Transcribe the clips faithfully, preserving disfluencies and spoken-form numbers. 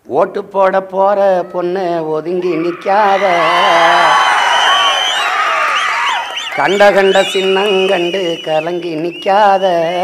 ஓட்டு போட போற பொண்ணு ஒதுங்கி நிற்காத, கண்ட கண்ட சின்னங்கண்டு கலங்கி நிற்காத.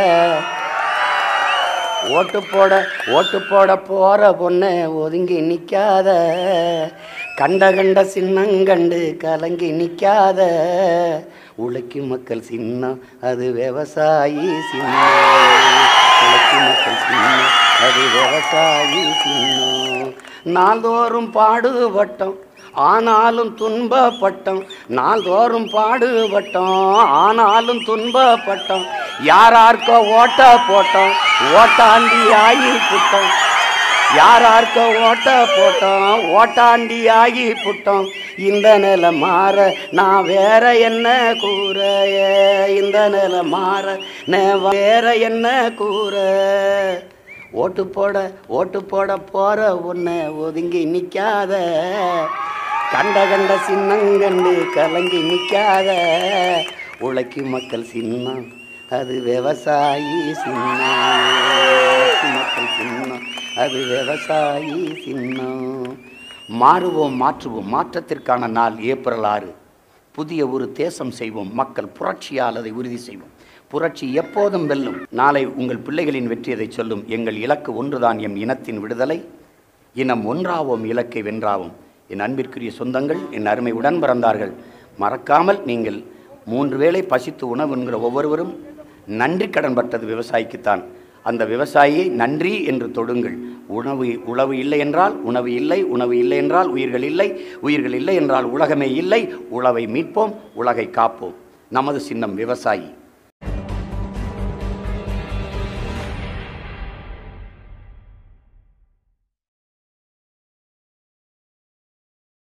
ஓட்டு போட ஓட்டு போட போற பொண்ணு ஒதுங்கி நிற்காத, கண்ட கண்ட சின்னங்கண்டு கலங்கி நிற்காத. உழைக்கும் மக்கள் சின்னம் அது விவசாயி சின்னம், உழைக்கும் மக்கள் சின்னம் அது விவசாயி சின்னம். நாள்தோறும் பாடுபட்டோம் ஆனாலும் துன்பப்பட்டோம், நாள்தோறும் பாடுபட்டோம் ஆனாலும் துன்பப்பட்டோம். யாரார்க்கோ ஓட்ட போட்டோம் ஓட்டாண்டி ஆகி புட்டோம், யாரார்க்கோ ஓட்ட போட்டோம் ஓட்டாண்டி ஆகி புட்டோம். இந்த நிலை மாற நான் வேற என்ன கூற, இந்த நிலை மாற நான் வேற என்ன கூற. ஓட்டு போட ஓட்டு போட போற உன்னை ஒதுங்கி நிற்காத, கண்ட கண்ட சின்னங்கண்டு கலங்கி நிற்காத. உழைக்கும் மக்கள் சின்னம் அது விவசாயி சின்னம், மக்கள் சின்னம் அது விவசாயி சின்னம். மாறுவோம் மாற்றுவோம், மாற்றத்திற்கான நாள் ஏப்ரல் ஆறு. புதிய ஒரு தேசம் செய்வோம், மக்கள் புரட்சியால் அதை உறுதி செய்வோம். புரட்சி எப்போதும் வெல்லும். நாளை உங்கள் பிள்ளைகளின் வெற்றியதை சொல்லும். எங்கள் இலக்கு ஒன்றுதான், எம் இனத்தின் விடுதலை. இனம் ஒன்றாவோம், இலக்கை வென்றாவோம். என் அன்பிற்குரிய சொந்தங்கள், என் அருமை உடன் பிறந்தார்கள், மறக்காமல் நீங்கள் மூன்று வேளை பசித்து உணவு என்கிற ஒவ்வொருவரும் நன்றி கடன் பட்டது விவசாயிக்குத்தான். அந்த விவசாயியை நன்றி என்று தொடுங்கள். உணவு உழவு இல்லை என்றால் உணவு இல்லை, உணவு இல்லை என்றால் உயிர்கள் இல்லை, உயிர்கள் இல்லை என்றால் உலகமே இல்லை. உழவை மீட்போம், உலகை காப்போம். நமது சின்னம் விவசாயி.